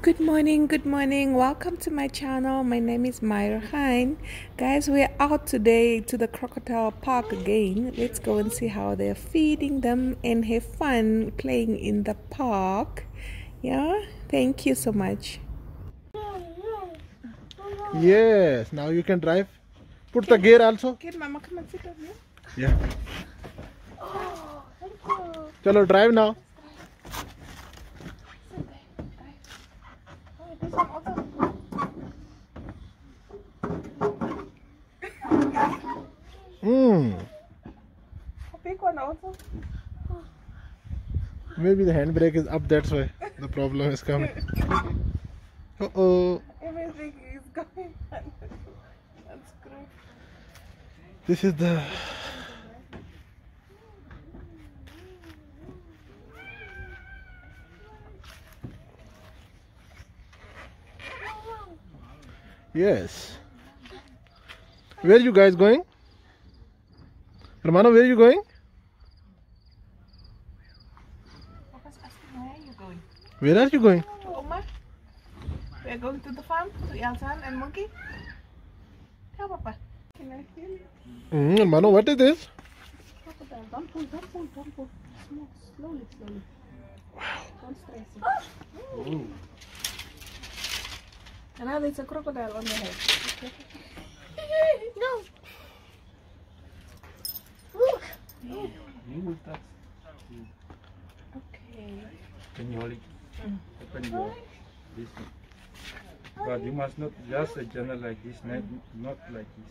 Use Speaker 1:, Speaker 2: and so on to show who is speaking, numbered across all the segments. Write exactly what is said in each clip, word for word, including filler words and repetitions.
Speaker 1: Good morning, good morning. Welcome to my channel. My name is Myra Hein. Guys, we're out today to the crocodile park again. Let's go and see how they're feeding them and have fun playing in the park. Yeah, thank you so much.
Speaker 2: Yes, now you can drive. Put the gear also.
Speaker 1: Can Mama come and sit on here?
Speaker 2: Yeah.
Speaker 1: Oh, thank you.
Speaker 2: Chalo, drive now.
Speaker 1: This one also.
Speaker 2: Hmm.
Speaker 1: A big one also.
Speaker 2: Maybe the handbrake is up, that's why the problem is coming. Uh oh.
Speaker 1: Everything is going on. That's great.
Speaker 2: This is the. Yes. Where are you guys going? Romano, where are you going?
Speaker 1: Papa's asking, where are you going?
Speaker 2: Where are you going?
Speaker 1: To Oma. We're going to the farm, to Elsan and Monkey. Tell Papa. Can I feel it?
Speaker 2: Mm, Romano, what is this?
Speaker 1: Crocodile. Don't pull, don't pull, don't pull. Small, slowly, slowly. Wow. Don't stress it.
Speaker 2: Ooh.
Speaker 1: And now there's a crocodile on your head.
Speaker 3: No. Look.
Speaker 4: You will touch.
Speaker 1: Okay.
Speaker 4: Can you hold it?
Speaker 1: Mm.
Speaker 4: Open your this. But you must not just a journal like this, not, not like this.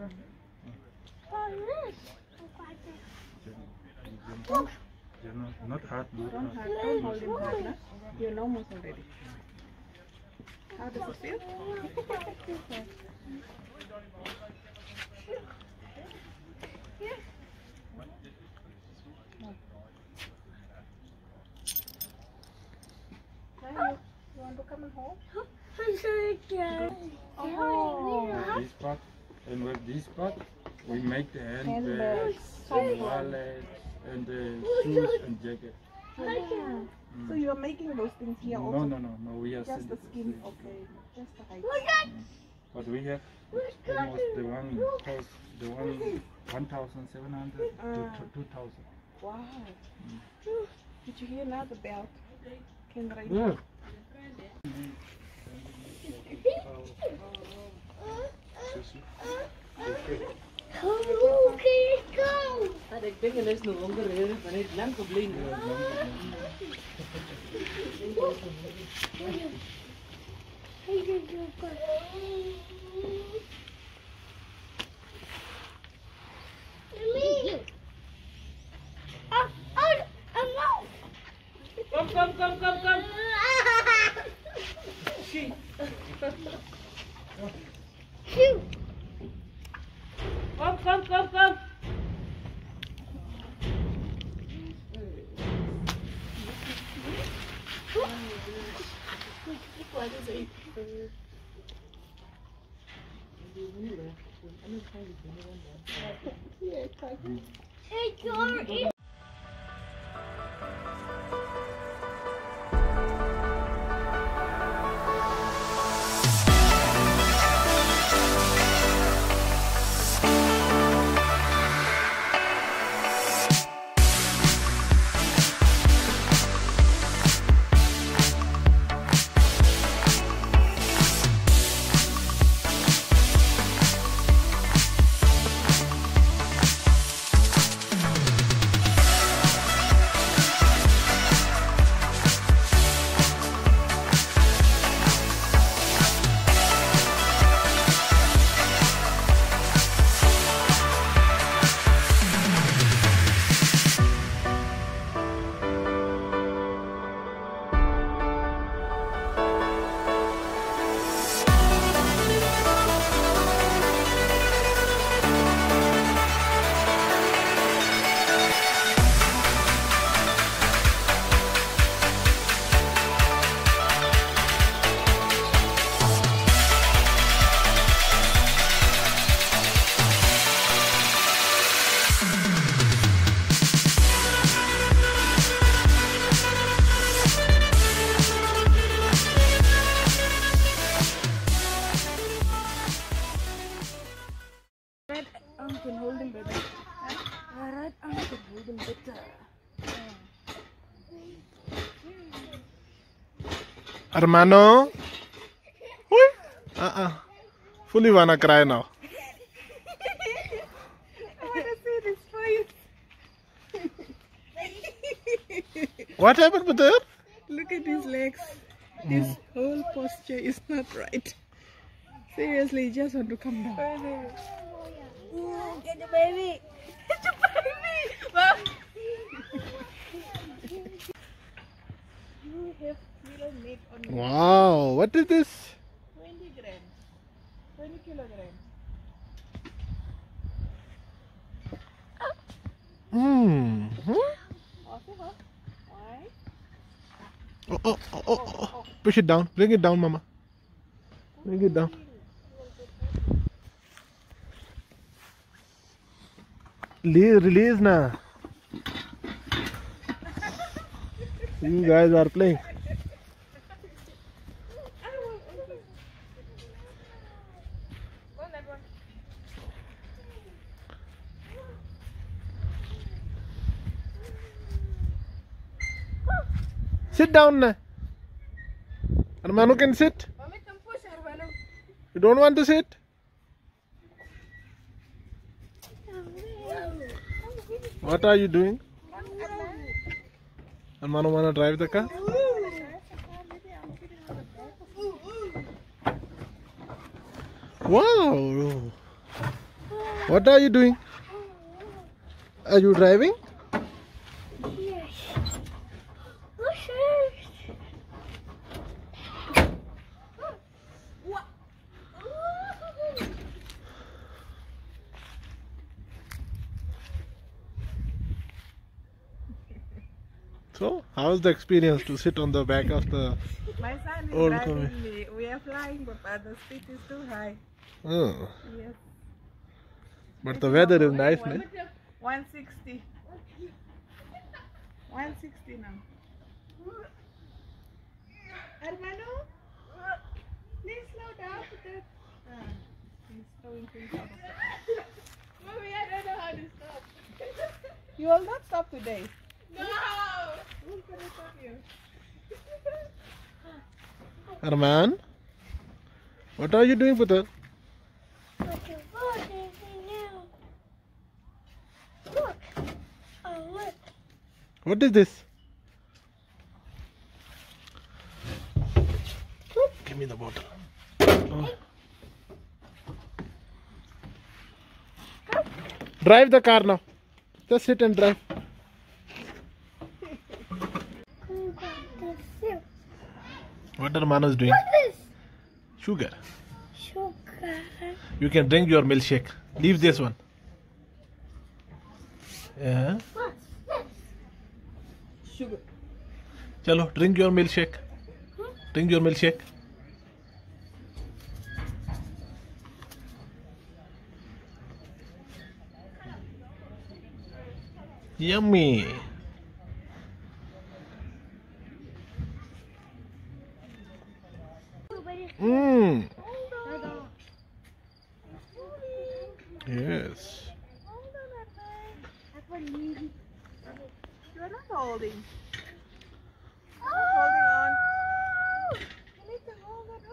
Speaker 4: Journal, journal, not hard, not
Speaker 1: Don't,
Speaker 4: hard.
Speaker 1: hard, don't hold him hard, no? You know most already. How does it feel? Now you want to come and hold?
Speaker 3: I'm sorry, Dad.
Speaker 1: Oh.
Speaker 4: This part, and with this part, we make the handbags,
Speaker 1: Handbags.
Speaker 4: and wallets, and the shoes and jacket.
Speaker 1: Yeah. So you are making those things here also?
Speaker 4: No, no, no, no, we are
Speaker 1: Just the
Speaker 4: sending-
Speaker 1: skin, okay. Just the height.
Speaker 3: Look at
Speaker 4: But we have almost the one cost, the one one thousand seven hundred to
Speaker 1: Ah.
Speaker 4: two thousand.
Speaker 1: Wow. Did you hear now the belt? Can raise
Speaker 4: Yeah.
Speaker 3: Oh, okay, go.
Speaker 5: Ik denk dat is nog honger, maar niet lang gebleven.
Speaker 3: Hey, did you go? Me. Oh, oh, oh, no.
Speaker 5: Kom, kom, kom, kom, kom. Zie.
Speaker 3: Shoot.
Speaker 5: Kom, kom, kom, kom.
Speaker 3: Hey, George.
Speaker 2: Hermano? Uh-uh. Fully wanna cry now.
Speaker 1: I want to see this face.
Speaker 2: What happened with her?
Speaker 1: Look at his legs. His whole posture is not right. Seriously, he just want to come down.
Speaker 3: Get the baby.
Speaker 1: Get the baby! Well, you have little meat on you.
Speaker 2: Wow, what is this?
Speaker 1: twenty grams. twenty kilograms.
Speaker 2: Hmm.
Speaker 1: Also, huh? Why?
Speaker 2: Oh, oh, oh, oh, oh. Push it down. Bring it down, Mama. Bring it down. Release, release now. You guys are playing. Sit down now. Armano can sit.
Speaker 1: Mommy, come push Armano.
Speaker 2: You don't want to sit? What are you doing? Armano wanna drive the car? Wow! What are you doing? Are you driving?
Speaker 3: Yes. Push
Speaker 2: So, how's the experience to sit on the back of the...
Speaker 1: My son is
Speaker 2: Old
Speaker 1: driving
Speaker 2: car.
Speaker 1: me. We are flying, but uh, the speed is too high.
Speaker 2: Oh,
Speaker 1: Yes.
Speaker 2: but the weather is nice, no?
Speaker 1: one sixty. one sixty now. Hermano, please slow down with that. Ah, he's throwing things out of the Mommy, I don't know how to stop. You will not stop today. No! Who's going to stop you?
Speaker 2: Arman, what are you doing with her?
Speaker 3: Okay, what is it now? Look. Oh, look.
Speaker 2: What is this? Give me the bottle. Oh. Drive the car now. Just sit and drive. What Armano is doing?
Speaker 3: What is
Speaker 2: Sugar.
Speaker 3: sugar?
Speaker 2: You can drink your milkshake. Leave this one. Yeah.
Speaker 3: What's this?
Speaker 1: Sugar.
Speaker 2: Chalo, drink your milkshake. Drink your milkshake. Yummy. Mmm. Yes.
Speaker 1: You're not holding. You're holding on. You need to hold it.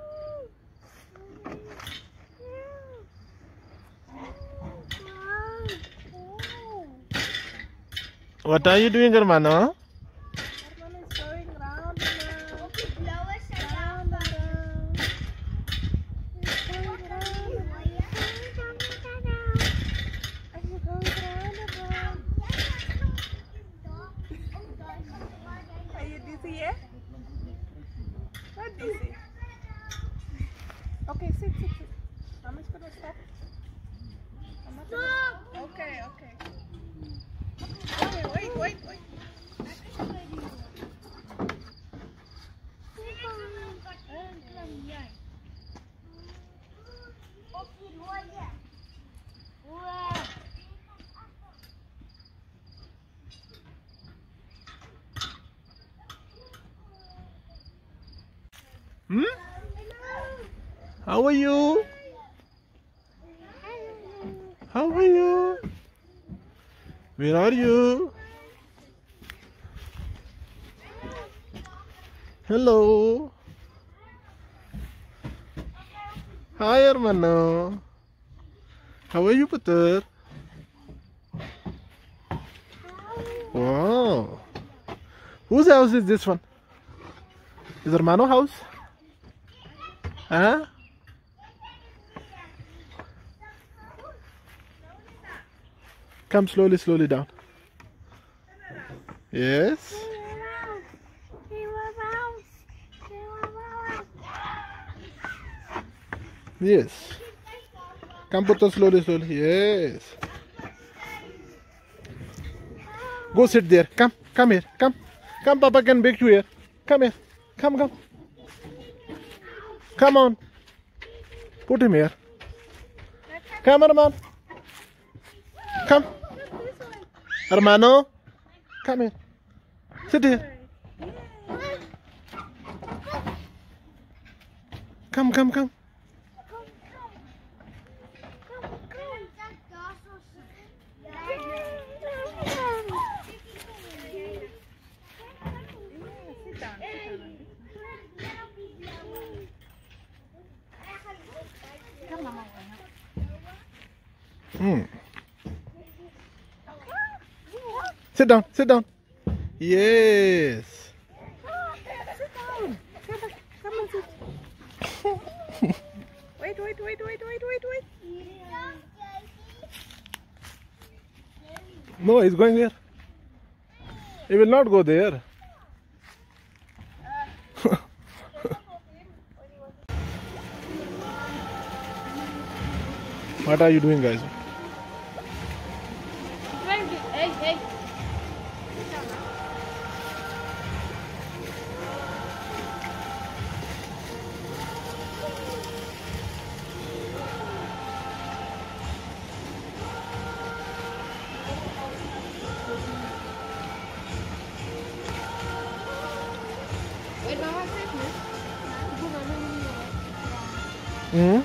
Speaker 2: What are you doing, Armano?
Speaker 1: Hermano is going round and round.
Speaker 3: Blow us
Speaker 1: Round and round. He's going round and round. And he's going round and round. Are you dizzy yet? Not dizzy. Okay, sit, sit, sit. Mama's gonna stop. Mama's gonna... Okay, okay. Okay, wait, wait, wait.
Speaker 2: Hmm? How are you? How are you? Where are you? Hello. Hi, hermano. How are you, Peter? Wow. Whose house is this one? Is hermano house? Huh? Come slowly, slowly down. Yes. Yes. Come, Putra, slowly, slowly. Yes. Go sit there. Come, come here. Come. Come, Papa can bake you here. Come here. Come, come. Come on. Put him here. Come, hermano. Come. Hermano. Come here. Sit here. Come, come, come. Hmm. Sit down, sit down. Yes.
Speaker 1: Sit down. Come, come and sit. Wait, wait, wait, wait, wait, wait, wait.
Speaker 2: No, he's going there. He will not go there. What are you doing, guys?
Speaker 3: Hey, hey. Wait, Mama, take me.
Speaker 2: Hmm?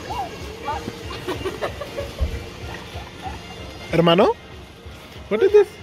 Speaker 2: Hermano? What is this?